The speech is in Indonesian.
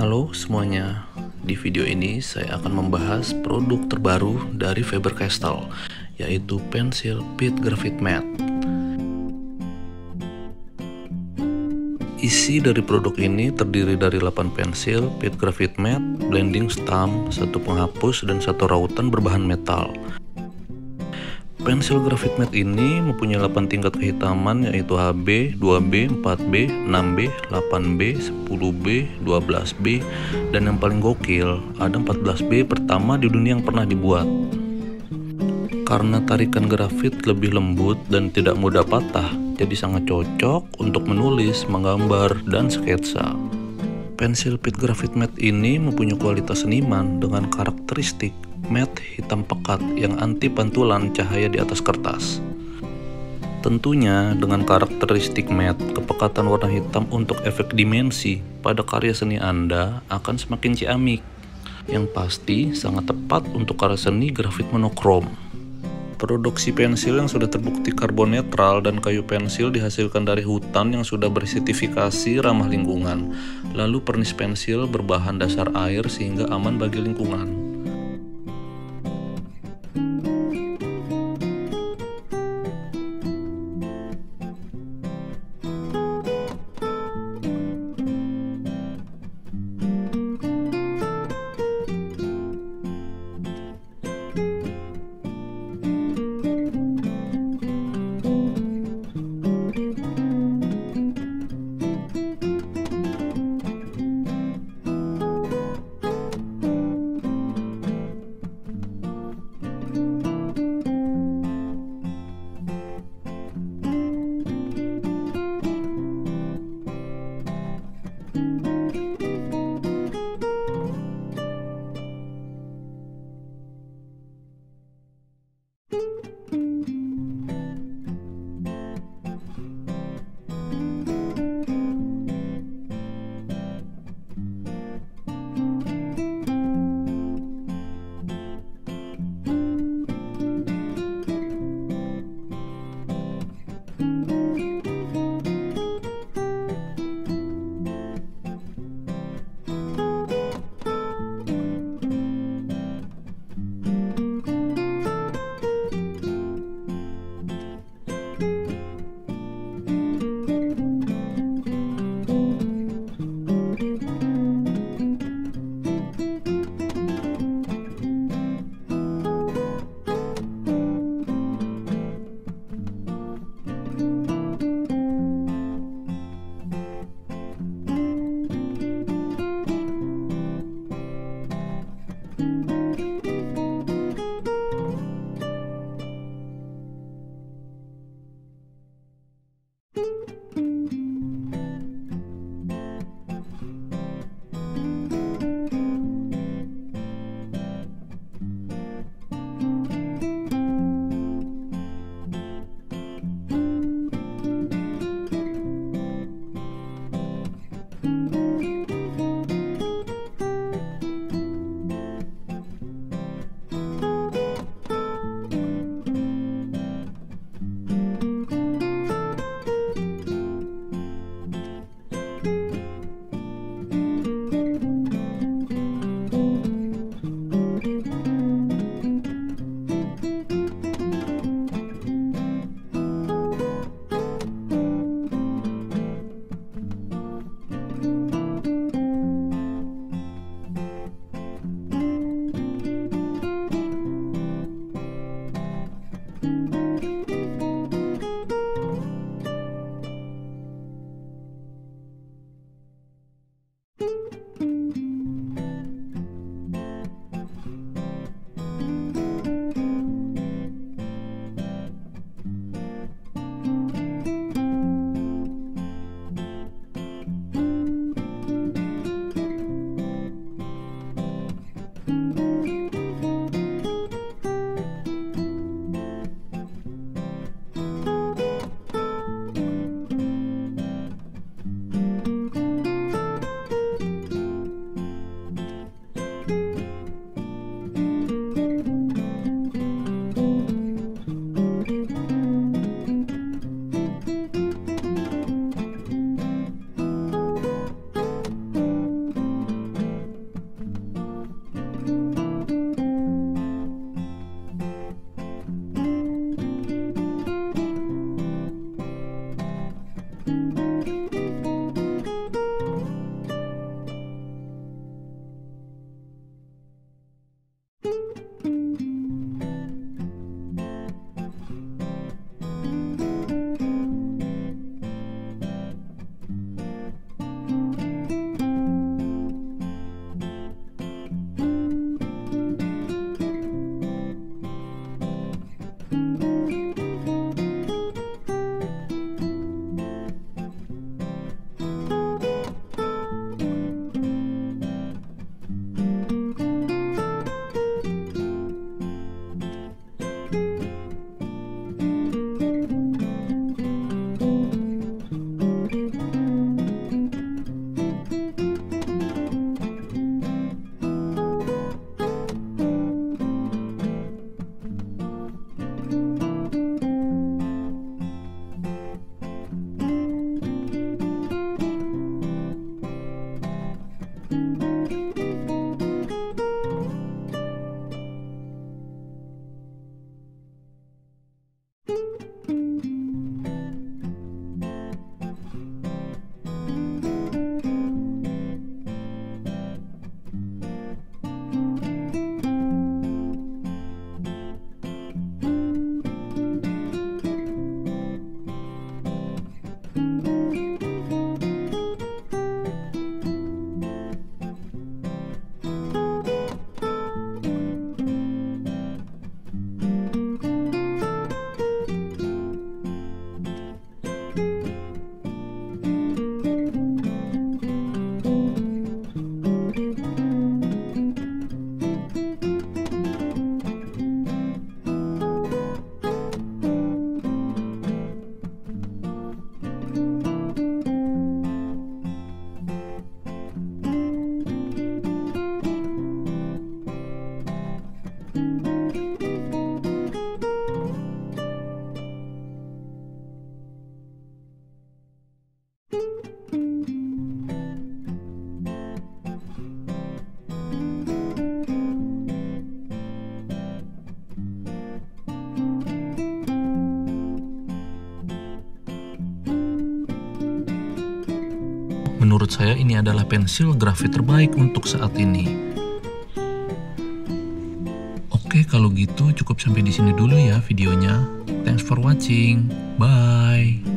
Halo semuanya, di video ini saya akan membahas produk terbaru dari Faber-Castell, yaitu pensil Pitt Graphite Matte. Isi dari produk ini terdiri dari 8 pensil Pitt Graphite Matte, blending stamp, 1 penghapus, dan 1 rautan berbahan metal. Pensil Graphite Matte ini mempunyai 8 tingkat kehitaman, yaitu HB, 2B, 4B, 6B, 8B, 10B, 12B, dan yang paling gokil ada 14B pertama di dunia yang pernah dibuat. Karena tarikan grafit lebih lembut dan tidak mudah patah, jadi sangat cocok untuk menulis, menggambar, dan sketsa. Pensil Pitt Graphite Matte ini mempunyai kualitas seniman dengan karakteristik matte hitam pekat yang anti pantulan cahaya di atas kertas. Tentunya dengan karakteristik matte, kepekatan warna hitam untuk efek dimensi pada karya seni Anda akan semakin ciamik. Yang pasti sangat tepat untuk karya seni grafit monokrom. Produksi pensil yang sudah terbukti karbon netral dan kayu pensil dihasilkan dari hutan yang sudah bersertifikasi ramah lingkungan. Lalu pernis pensil berbahan dasar air sehingga aman bagi lingkungan. Menurut saya ini adalah pensil grafit terbaik untuk saat ini. Oke, kalau gitu cukup sampai di sini dulu ya videonya. Thanks for watching. Bye.